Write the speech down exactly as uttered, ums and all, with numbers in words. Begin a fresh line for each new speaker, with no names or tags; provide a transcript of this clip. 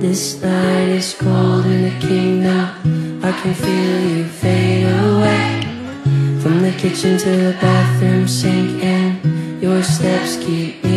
This night is cold in the kingdom. I can feel you fade away. From the kitchen to the bathroom sink, and your steps keep me